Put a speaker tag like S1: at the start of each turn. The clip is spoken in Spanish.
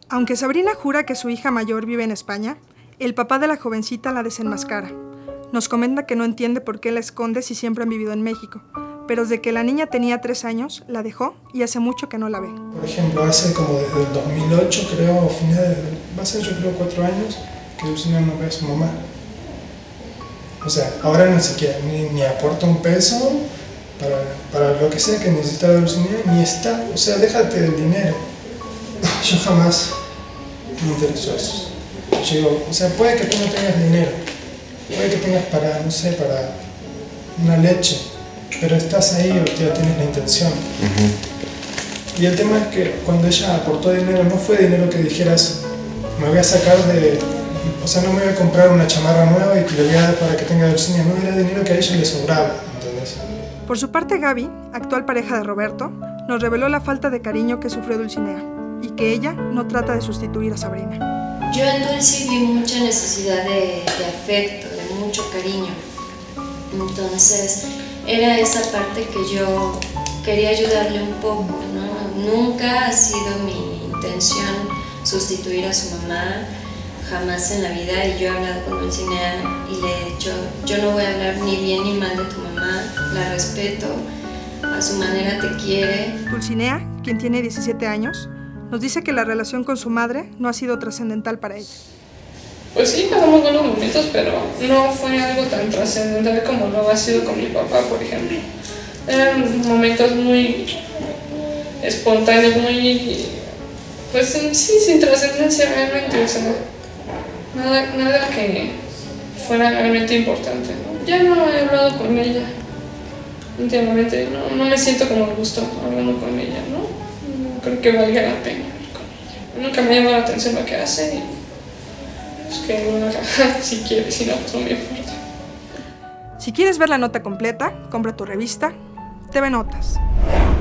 S1: Aunque Sabrina jura que su hija mayor vive en España, el papá de la jovencita la desenmascara. Nos comenta que no entiende por qué la esconde si siempre han vivido en México, pero desde que la niña tenía 3 años, la dejó y hace mucho que no la ve.
S2: Por ejemplo, hace como desde el 2008, creo, va a ser yo creo 4 años, que Dulcinea no ve a su mamá. O sea, ahora ni siquiera, ni aporta un peso para lo que sea que necesita Dulcinea, ni está. O sea, déjate del dinero. Yo jamás me interesó eso. Yo digo, o sea, puede que tú no tengas dinero, puede que tengas para, no sé, para una leche, pero estás ahí o ya tienes la intención. Y el tema es que cuando ella aportó dinero, no fue dinero que dijeras, me voy a sacar de... O sea, no me voy a comprar una chamarra nueva y le voy a dar para que tenga Dulcinea. No, era dinero que a ella le sobraba, ¿entendés?
S1: Por su parte, Gaby, actual pareja de Roberto, nos reveló la falta de cariño que sufrió Dulcinea y que ella no trata de sustituir a Sabrina.
S3: Yo en Dulce vi mucha necesidad de afecto, de mucho cariño. Entonces, era esa parte que yo quería ayudarle un poco, ¿no? Nunca ha sido mi intención sustituir a su mamá, jamás en la vida. Y yo he hablado con Dulcinea y le he dicho, yo no voy a hablar ni bien ni mal de tu mamá, la respeto, a su manera te quiere.
S1: Dulcinea, quien tiene 17 años, nos dice que la relación con su madre no ha sido trascendental para ella.
S4: Pues sí, pasamos buenos momentos, pero no fue algo tan trascendental como lo ha sido con mi papá, por ejemplo. Eran momentos muy espontáneos, muy, pues sí, sin trascendencia realmente, o sea, nada que fuera realmente importante, ¿no? Ya no he hablado con ella últimamente, no me siento como a gusto hablando con ella, ¿no? No creo que valga la pena hablar con ella. Nunca me llama la atención lo que hace y pues que uno haga si quiere, si no, pues no me importa.
S1: Si quieres ver la nota completa, compra tu revista TV Notas.